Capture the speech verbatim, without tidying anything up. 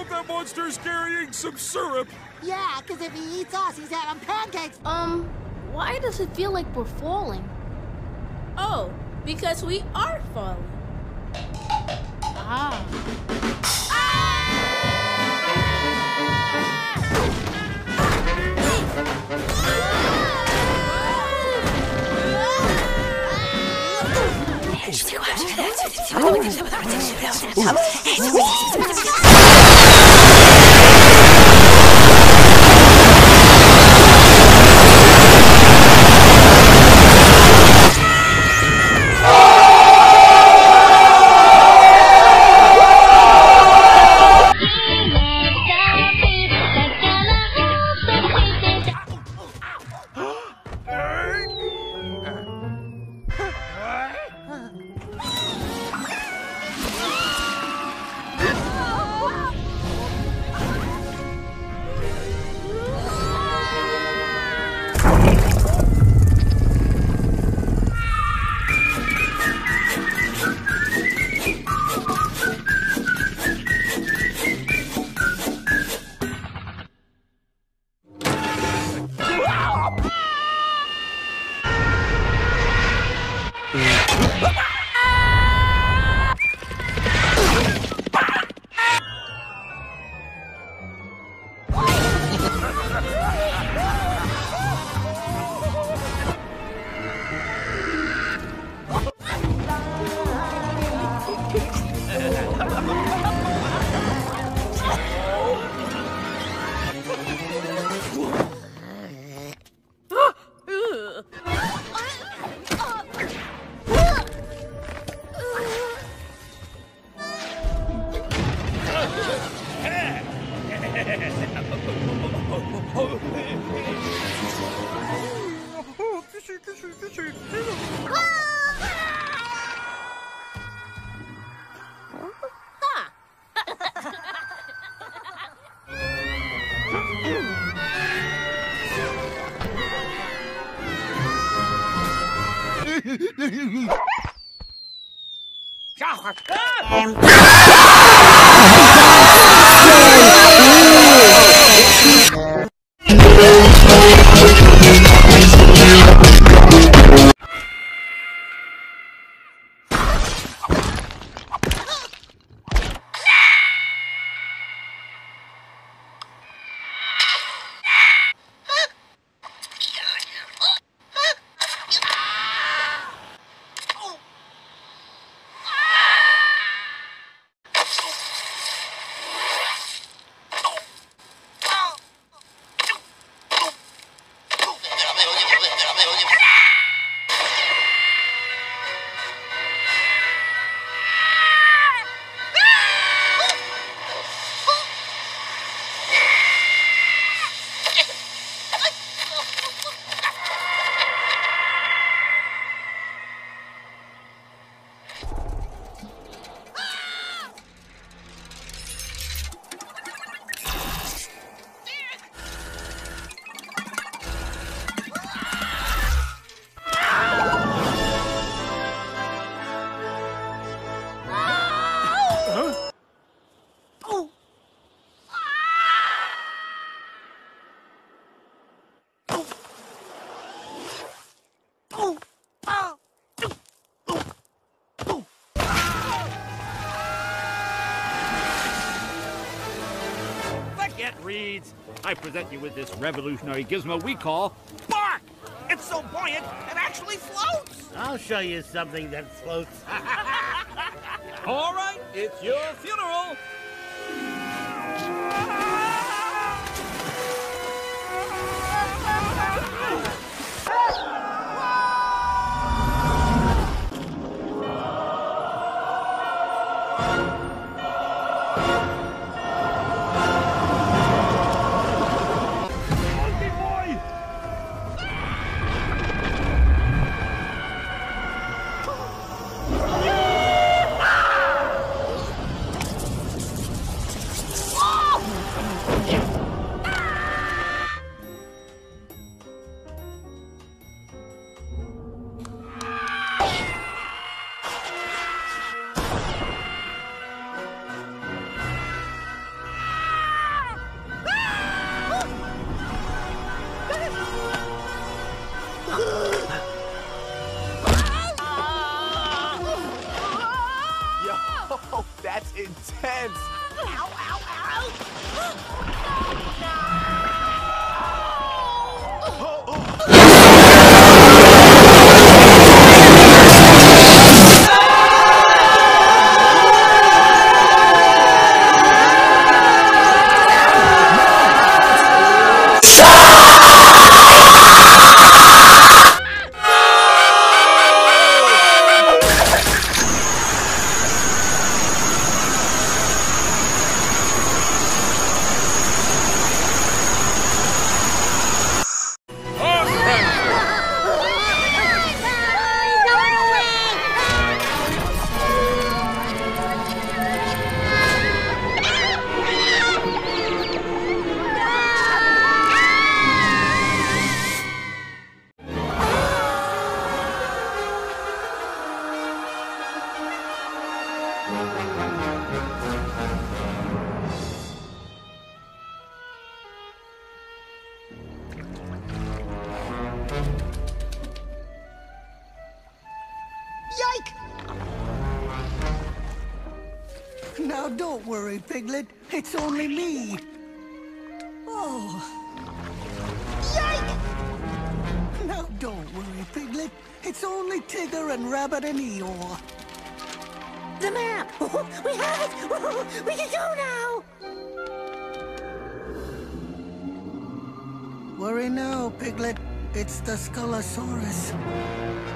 if that monster's carrying some syrup. Yeah, because if he eats us, he's having pancakes. Um, why does it feel like we're falling? Oh, because we are falling. Ah. Reeds, I present you with this revolutionary gizmo we call Bark! It's so buoyant, it actually floats! I'll show you something that floats. All right, it's your funeral. Now don't worry, Piglet. It's only me. Oh. Yikes! Now don't worry, Piglet. It's only Tigger and Rabbit and Eeyore. The map! We have it! We can go now! Worry no, Piglet. It's the Skullosaurus.